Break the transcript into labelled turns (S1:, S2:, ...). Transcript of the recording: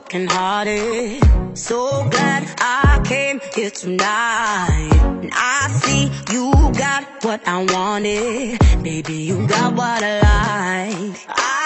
S1: broken hearted. So glad I came here tonight. And I see you got what I wanted. Baby, you got what I like.